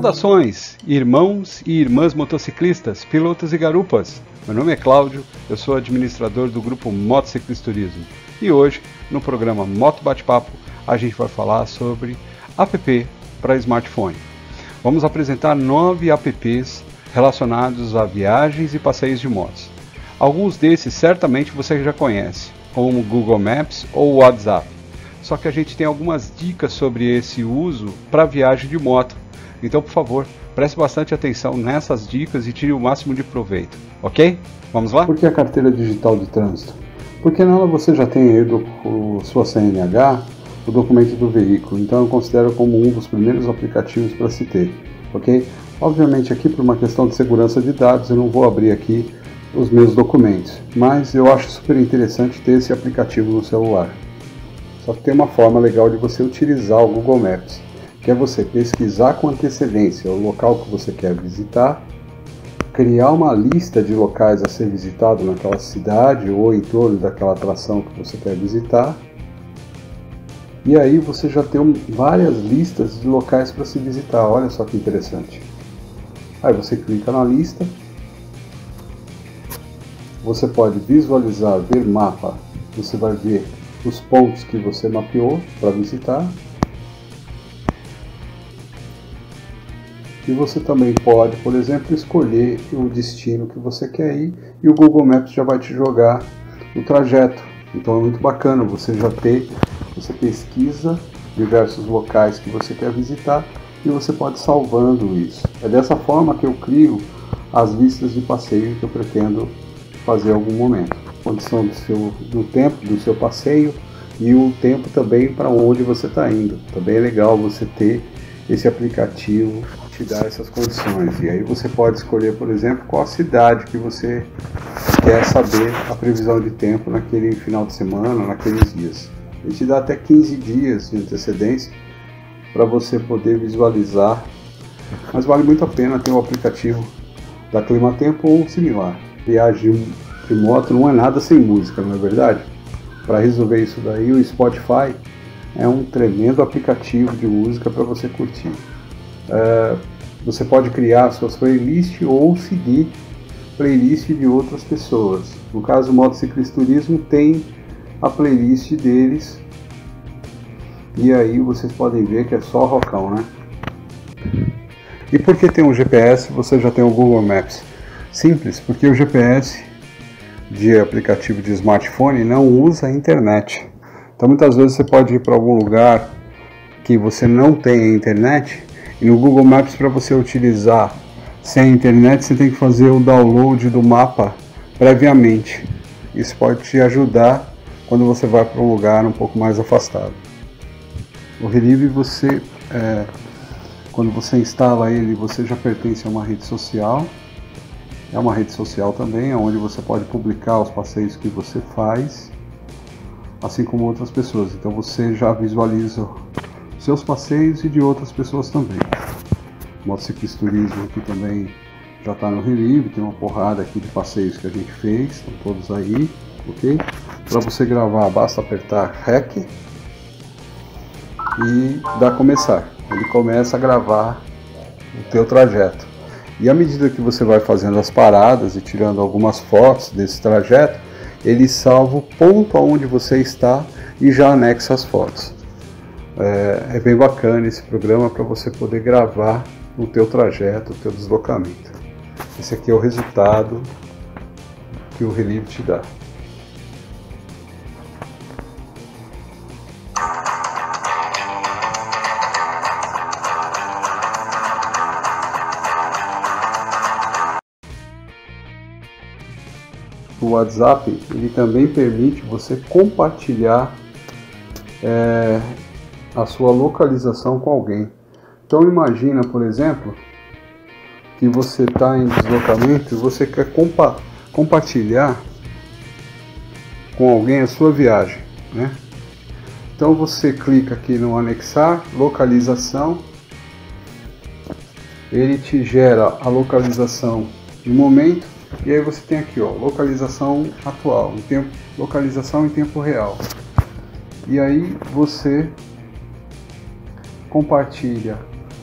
Saudações, irmãos e irmãs motociclistas, pilotos e garupas. Meu nome é Cláudio, eu sou administrador do grupo Motociclisturismo. E hoje, no programa Moto Bate-Papo, a gente vai falar sobre app para smartphone. Vamos apresentar 9 apps relacionados a viagens e passeios de motos. Alguns desses certamente você já conhece, como o Google Maps ou o WhatsApp. Só que a gente tem algumas dicas sobre esse uso para viagem de moto. Então, por favor, preste bastante atenção nessas dicas e tire o máximo de proveito, ok? Vamos lá? Por que a carteira digital de trânsito? Porque nela você já tem aí sua CNH, o documento do veículo, então eu considero como um dos primeiros aplicativos para se ter, ok? Obviamente aqui por uma questão de segurança de dados eu não vou abrir aqui os meus documentos, mas eu acho super interessante ter esse aplicativo no celular. Só que tem uma forma legal de você utilizar o Google Maps, que é você pesquisar com antecedência o local que você quer visitar, criar uma lista de locais a ser visitado naquela cidade ou em torno daquela atração que você quer visitar, e aí você já tem várias listas de locais para se visitar. Olha só que interessante. Aí você clica na lista, você pode visualizar, ver mapa, você vai ver os pontos que você mapeou para visitar. E você também pode, por exemplo, escolher o destino que você quer ir e o Google Maps já vai te jogar o trajeto. Então é muito bacana você pesquisa diversos locais que você quer visitar e você pode ir salvando isso. É dessa forma que eu crio as listas de passeio que eu pretendo fazer em algum momento. Condição do tempo do seu passeio e o tempo também para onde você está indo. Também é legal você ter esse aplicativo te dar essas condições, e aí você pode escolher, por exemplo, qual a cidade que você quer saber a previsão de tempo naquele final de semana, naqueles dias. Ele te dá até 15 dias de antecedência para você poder visualizar, mas vale muito a pena ter o aplicativo da Climatempo ou similar. Viagem de moto não é nada sem música, não é verdade? Para resolver isso daí, o Spotify é um tremendo aplicativo de música para você curtir. Você pode criar suas playlists ou seguir playlist de outras pessoas. No caso do Motociclisturismo tem a playlist deles e aí vocês podem ver que é só rockão, né? E por que tem um GPS você já tem o Google Maps? Simples, porque o GPS de aplicativo de smartphone não usa a internet. Então muitas vezes você pode ir para algum lugar que você não tem a internet e no Google Maps, para você utilizar sem internet, você tem que fazer o download do mapa previamente. Isso pode te ajudar quando você vai para um lugar um pouco mais afastado. O Relive, quando você instala ele, você já pertence a uma rede social. É uma rede social também, onde você pode publicar os passeios que você faz, assim como outras pessoas. Então você já visualiza seus passeios e de outras pessoas também. O Motociclisturismo aqui também já está no Relive, tem uma porrada aqui de passeios que a gente fez, estão todos aí, ok? Para você gravar basta apertar REC e dar começar. Ele começa a gravar o teu trajeto. E à medida que você vai fazendo as paradas e tirando algumas fotos desse trajeto, ele salva o ponto onde você está e já anexa as fotos. É bem bacana esse programa para você poder gravar o teu trajeto, o teu deslocamento. Esse aqui é o resultado que o Relive te dá. O WhatsApp ele também permite você compartilhar a sua localização com alguém. Então imagina, por exemplo, que você está em deslocamento e você quer compartilhar com alguém a sua viagem, né? Então você clica aqui no anexar, localização, ele te gera a localização no momento, e aí você tem aqui, ó, localização atual, localização em tempo real. E aí você compartilha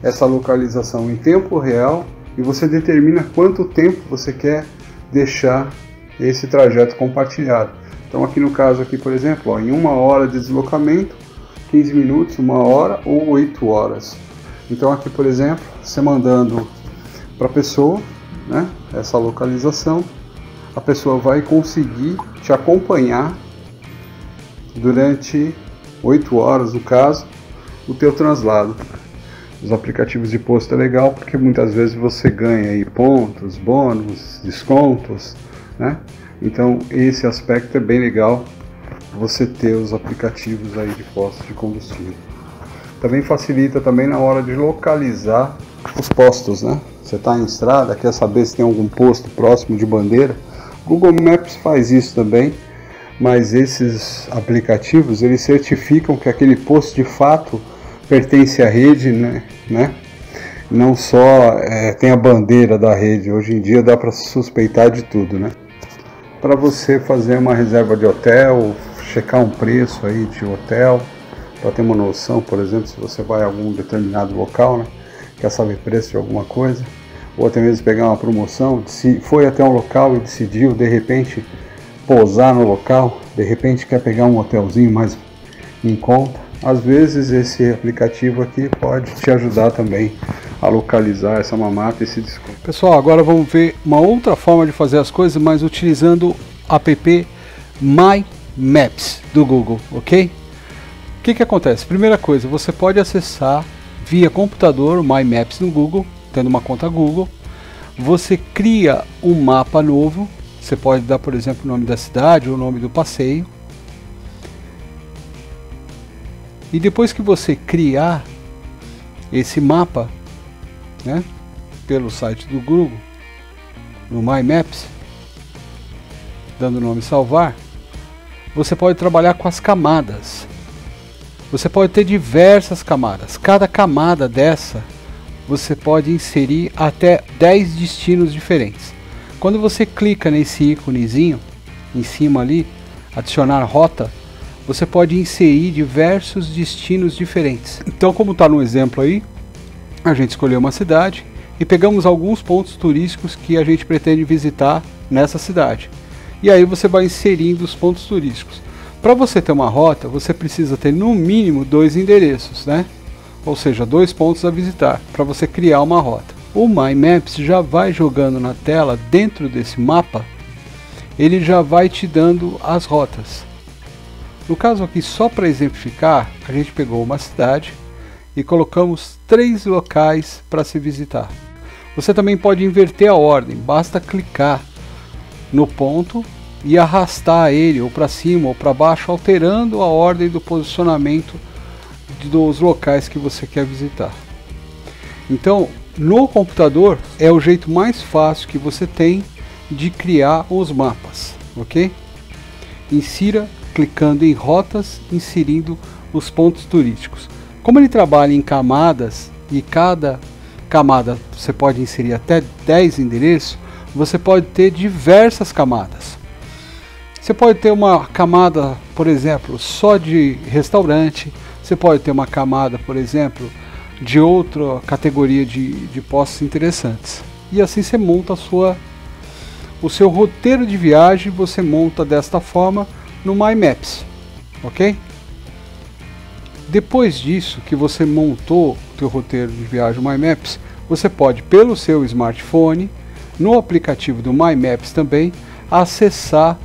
essa localização em tempo real e você determina quanto tempo você quer deixar esse trajeto compartilhado. Então aqui no caso aqui, por exemplo, ó, em 1 hora de deslocamento, 15 minutos, 1 hora ou 8 horas. Então aqui, por exemplo, você mandando para a pessoa, né, essa localização, a pessoa vai conseguir te acompanhar durante 8 horas, no caso, o teu translado. Os aplicativos de posto é legal porque muitas vezes você ganha aí pontos, bônus, descontos, né? Então esse aspecto é bem legal, você ter os aplicativos aí de postos de combustível. Também facilita também na hora de localizar os postos, né? Você está em estrada, quer saber se tem algum posto próximo de bandeira, Google Maps faz isso também, mas esses aplicativos eles certificam que aquele posto de fato pertence à rede, né? Não só tem a bandeira da rede. Hoje em dia dá para suspeitar de tudo, né? Para você fazer uma reserva de hotel, checar um preço aí de hotel, para ter uma noção, por exemplo, se você vai a algum determinado local, né? Quer saber preço de alguma coisa, ou até mesmo pegar uma promoção, se foi até um local e decidiu de repente pousar no local, de repente quer pegar um hotelzinho mais em conta, às vezes esse aplicativo aqui pode te ajudar também a localizar essa mamata, esse desconto. Pessoal, agora vamos ver uma outra forma de fazer as coisas, mas utilizando o app My Maps do Google, ok? O que acontece? Primeira coisa, você pode acessar via computador o My Maps no Google, tendo uma conta Google. Você cria um mapa novo, você pode dar, por exemplo, o nome da cidade ou o nome do passeio. E depois que você criar esse mapa, né, pelo site do Google, no My Maps, dando o nome salvar, você pode trabalhar com as camadas. Você pode ter diversas camadas. Cada camada dessa, você pode inserir até 10 destinos diferentes. Quando você clica nesse íconezinho, em cima ali, adicionar rota, você pode inserir diversos destinos diferentes. Então, como está no exemplo aí, a gente escolheu uma cidade e pegamos alguns pontos turísticos que a gente pretende visitar nessa cidade. E aí você vai inserindo os pontos turísticos. Para você ter uma rota, você precisa ter no mínimo 2 endereços, né? Ou seja, 2 pontos a visitar para você criar uma rota. O My Maps já vai jogando na tela, dentro desse mapa, ele já vai te dando as rotas. No caso aqui, só para exemplificar, a gente pegou uma cidade e colocamos 3 locais para se visitar. Você também pode inverter a ordem, basta clicar no ponto e arrastar ele ou para cima ou para baixo, alterando a ordem do posicionamento dos locais que você quer visitar. Então, no computador é o jeito mais fácil que você tem de criar os mapas, ok? Insira clicando em rotas, inserindo os pontos turísticos. Como ele trabalha em camadas e cada camada você pode inserir até 10 endereços, você pode ter diversas camadas. Você pode ter uma camada, por exemplo, só de restaurante. Você pode ter uma camada, por exemplo, de outra categoria de postos interessantes. E assim você monta o seu roteiro de viagem, você monta desta forma no My Maps, ok? Depois disso, que você montou o teu roteiro de viagem My Maps, você pode, pelo seu smartphone, no aplicativo do My Maps também, acessar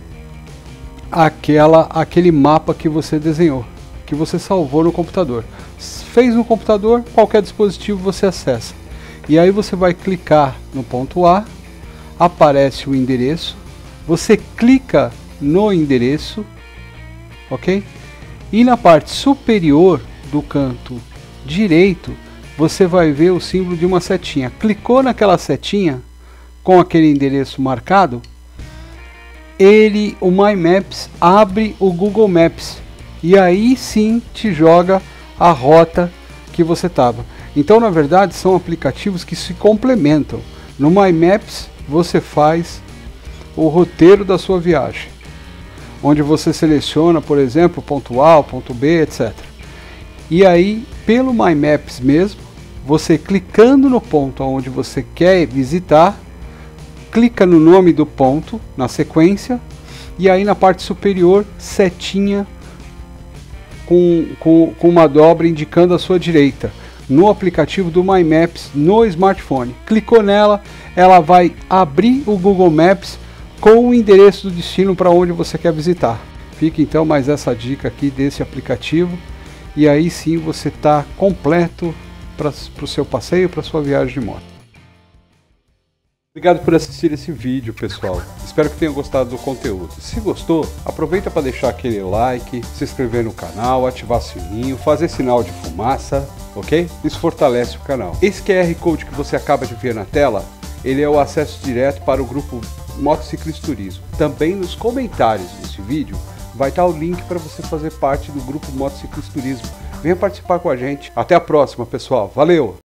aquele mapa que você desenhou, que você salvou no computador. Fez no computador, qualquer dispositivo você acessa. E aí você vai clicar no ponto A, aparece o endereço, você clica no endereço, ok? E na parte superior do canto direito, você vai ver o símbolo de uma setinha. Clicou naquela setinha, com aquele endereço marcado, o My Maps abre o Google Maps. E aí sim te joga a rota que você estava. Então, na verdade, são aplicativos que se complementam. No My Maps, você faz o roteiro da sua viagem, onde você seleciona, por exemplo, ponto A, ponto B, etc. E aí, pelo My Maps mesmo, você clicando no ponto onde você quer visitar, clica no nome do ponto, na sequência, e aí na parte superior, setinha com uma dobra indicando a sua direita, no aplicativo do My Maps no smartphone. Clicou nela, ela vai abrir o Google Maps com o endereço do destino para onde você quer visitar. Fica então mais essa dica aqui desse aplicativo, e aí sim você está completo para o seu passeio, para sua viagem de moto. Obrigado por assistir esse vídeo, pessoal. Espero que tenham gostado do conteúdo. Se gostou, aproveita para deixar aquele like, se inscrever no canal, ativar o sininho, fazer sinal de fumaça, ok? Isso fortalece o canal. Esse QR Code que você acaba de ver na tela, ele é o acesso direto para o grupo Motociclisturismo. Também nos comentários desse vídeo vai estar o link para você fazer parte do grupo Motociclisturismo. Venha participar com a gente. Até a próxima, pessoal. Valeu!